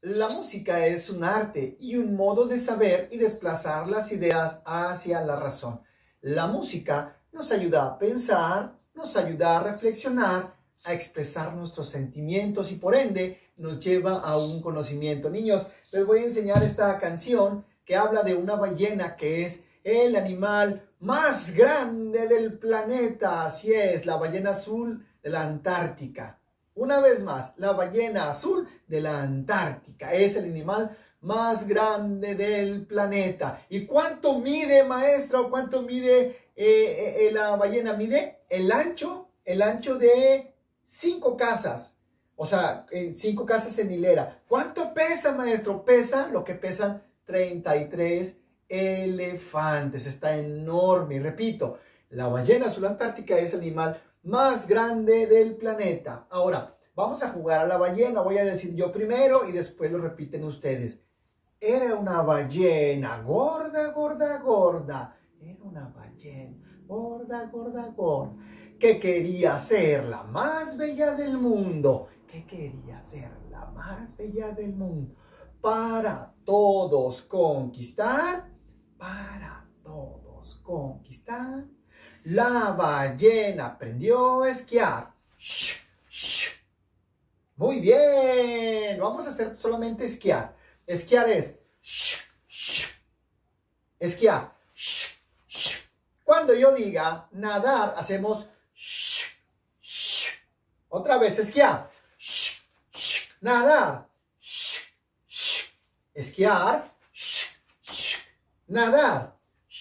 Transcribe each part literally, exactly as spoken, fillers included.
La música es un arte y un modo de saber y desplazar las ideas hacia la razón. La música nos ayuda a pensar, nos ayuda a reflexionar, a expresar nuestros sentimientos y por ende nos lleva a un conocimiento. Niños, les voy a enseñar esta canción que habla de una ballena que es el animal más grande del planeta. Así es, la ballena azul de la Antártica. Una vez más, la ballena azul de la Antártica es el animal más grande del planeta. ¿Y cuánto mide, maestra? ¿O cuánto mide eh, eh, la ballena? Mide el ancho, el ancho de cinco casas. O sea, en cinco casas en hilera. ¿Cuánto pesa, maestro? Pesa lo que pesan treinta y tres elefantes. Está enorme. Y repito, la ballena azul antártica es el animal más grande del planeta. Ahora, vamos a jugar a la ballena. Voy a decir yo primero y después lo repiten ustedes. Era una ballena gorda, gorda, gorda. Era una ballena gorda, gorda, gorda. Que quería ser la más bella del mundo. Que quería ser la más bella del mundo. Para todos conquistar. Para todos conquistar. La ballena aprendió a esquiar. Shh, shh. Muy bien. Vamos a hacer solamente esquiar. Esquiar es shh, shh. Esquiar. Shh, shh. Cuando yo diga nadar, hacemos shh, shh. Otra vez, esquiar. Shh, shh. Nadar. Shh, shh. Esquiar. Shh, shh. Nadar.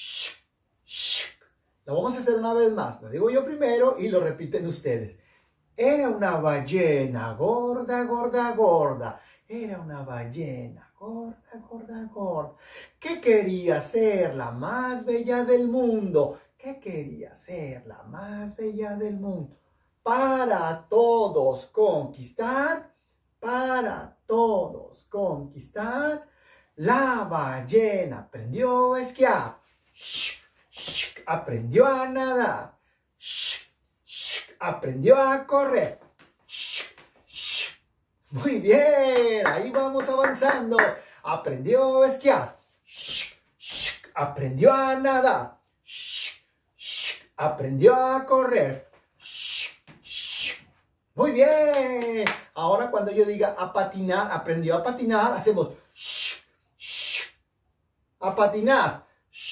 Lo vamos a hacer una vez más. Lo digo yo primero y lo repiten ustedes. Era una ballena gorda, gorda, gorda. Era una ballena gorda, gorda, gorda. Que quería ser la más bella del mundo. Que quería ser la más bella del mundo. Para todos conquistar. Para todos conquistar. La ballena aprendió a esquiar. Shh. Shh, aprendió a nadar. Shh, shh, aprendió a correr. Shh, shh. Muy bien, ahí vamos avanzando. Aprendió a esquiar. Shh, shh, aprendió a nadar. Shh, shh, aprendió a correr. Shh, shh. Muy bien. Ahora cuando yo diga a patinar, aprendió a patinar, hacemos shh, shh. A patinar.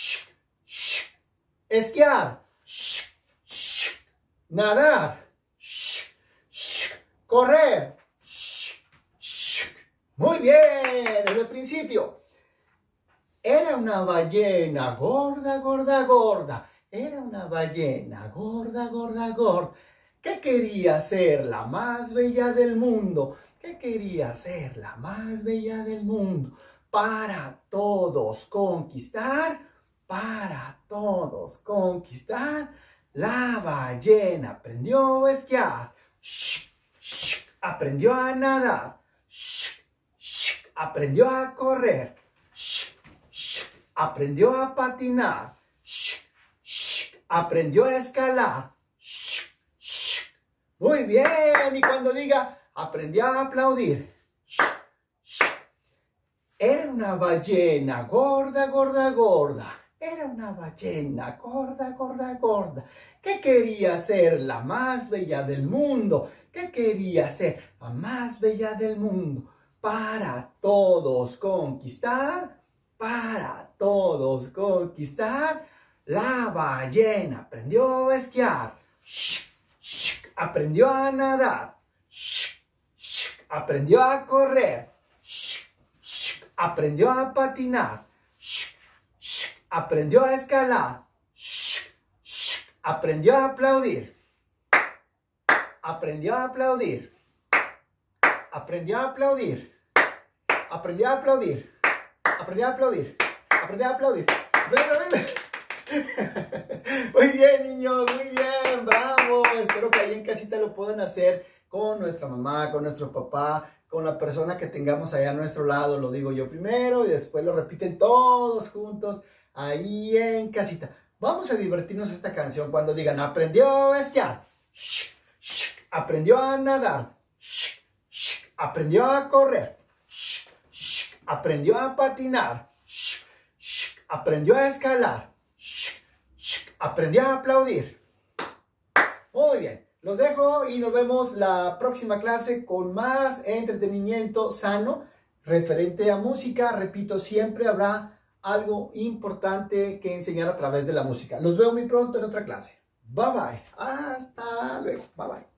Esquiar, shh, shh. Nadar, shh, shh. Correr, shh, shh. Muy bien, desde el principio. Era una ballena gorda, gorda, gorda. Era una ballena gorda, gorda, gorda. Que quería ser la más bella del mundo. Que quería ser la más bella del mundo. Para todos conquistar. Para todos conquistar, la ballena aprendió a esquiar. Shh, shh, aprendió a nadar. Shh, shh, aprendió a correr. Shh, shh, aprendió a patinar. Shh, shh, aprendió a escalar. Shh, shh. Muy bien. Y cuando diga, aprendió a aplaudir. Shh, shh. Era una ballena gorda, gorda, gorda. Era una ballena gorda, gorda, gorda. Que quería ser la más bella del mundo. Que quería ser la más bella del mundo. Para todos conquistar. Para todos conquistar. La ballena aprendió a esquiar. Shh, shh, aprendió a nadar. Shh, shh, aprendió a correr. Shh, shh, aprendió a patinar. Shh, shh, aprendió a escalar. Shh, shh, aprendió a aplaudir. Aprendió a aplaudir. Aprendió a aplaudir. Aprendió a aplaudir. Aprendió a aplaudir. Aprendió a aplaudir. Muy bien, niños. Muy bien. Bravo. Espero que ahí en casita lo puedan hacer con nuestra mamá, con nuestro papá, con la persona que tengamos allá a nuestro lado. Lo digo yo primero y después lo repiten todos juntos ahí en casita. Vamos a divertirnos esta canción cuando digan aprendió a esquiar, shh, shh, aprendió a nadar, shh, shh, aprendió a correr, shh, aprendió a patinar, aprendió a escalar, aprendió a aplaudir. Muy bien, los dejo y nos vemos la próxima clase con más entretenimiento sano referente a música. Repito, siempre habrá algo importante que enseñar a través de la música. Los veo muy pronto en otra clase. Bye bye. Hasta luego. Bye bye.